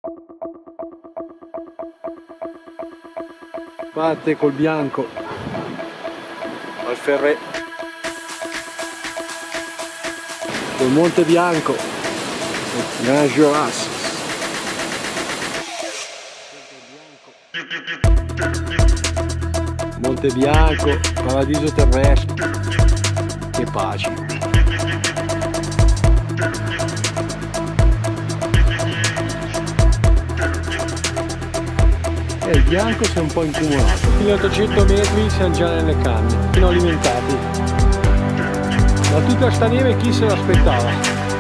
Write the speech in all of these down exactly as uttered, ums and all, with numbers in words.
Parte col bianco al Ferré, col Monte Bianco, Grand Jurassic. Monte Bianco, paradiso terrestre, che pace. E il bianco si è un po' incumulato. Fino a ottocento metri siamo già nelle canne, fino alimentati. Ma tutta sta neve chi se l'aspettava?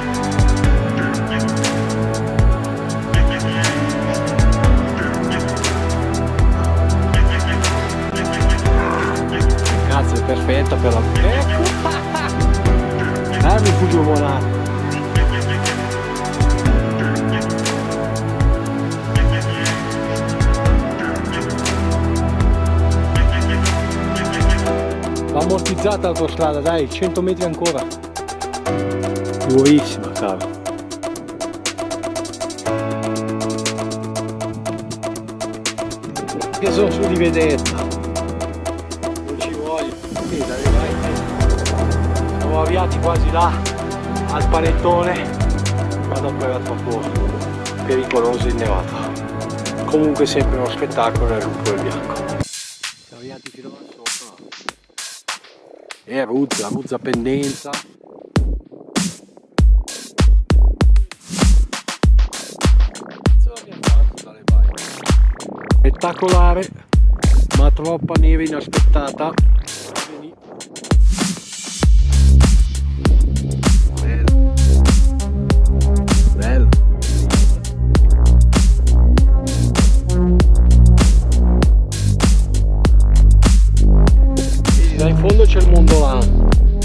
Cazzo, è perfetta per la... Ecco! Ah, mi fuggo volato! Ammortizzata l'autostrada, dai, cento metri ancora. Durissima, caro. Che sono su di vedetta. Non ci voglio. Sì, dai, vai. Siamo arrivati quasi là, al panettone. Ma dopo era troppo pericoloso il nevato. Comunque sempre uno spettacolo nel lupo del bianco. Siamo arrivati fino là sopra. E Ruzza, Ruzza pendenza. Spettacolare, ma troppa neve inaspettata. Bello. Bello. Là in fondo c'è il Mondolano.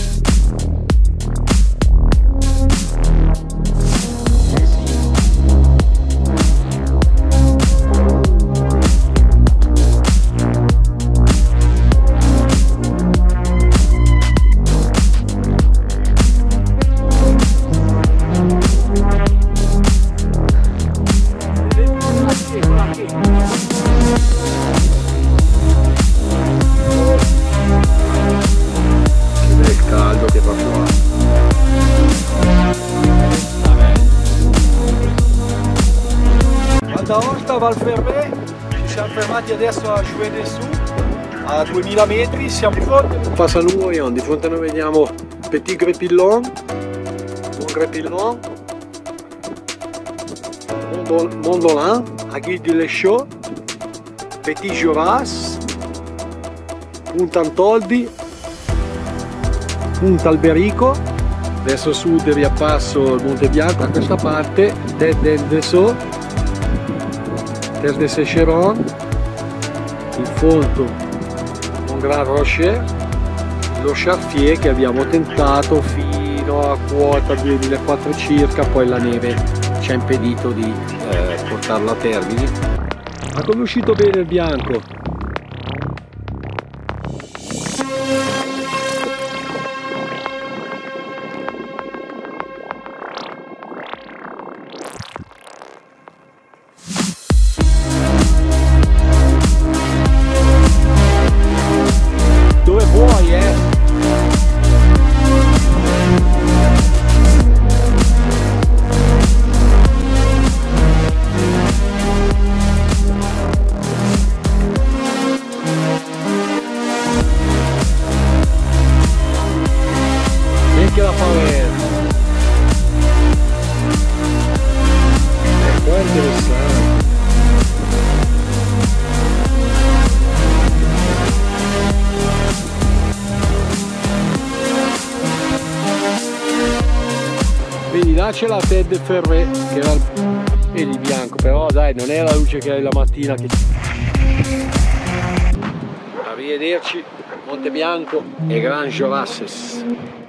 Val Ferré, ci siamo fermati adesso a Jouet des Sous, a duemila metri, siamo di fronte. Passa Nouillon, di fronte noi vediamo Petit Grépillon, Mont Grépillon, Mondolin, Aiguille de l'Échaud, Petit Juras, Punta Antoldi, Punta Alberico, verso sud riappasso il Monte Bianco, a questa parte Tête d'Endesso, Terre de Sécheron, in fondo un Grand Rocher, lo Charfier che abbiamo tentato fino a quota duemilaquattrocento circa, poi la neve ci ha impedito di eh, portarlo a termine. Ma come è uscito bene il bianco? Che la favela e qua è interessante. Vedi là c'è la Tête de Ferré che era e di bianco, però dai, non è la luce che hai la mattina che... Arrivederci, Monte Bianco e Grand Jurassic.